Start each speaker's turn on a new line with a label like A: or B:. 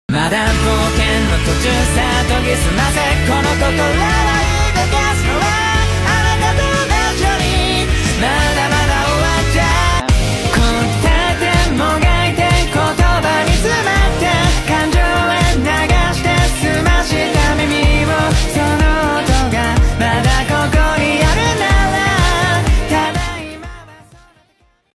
A: まだ冒険の途中さ研ぎ澄ませこの心はいい動かす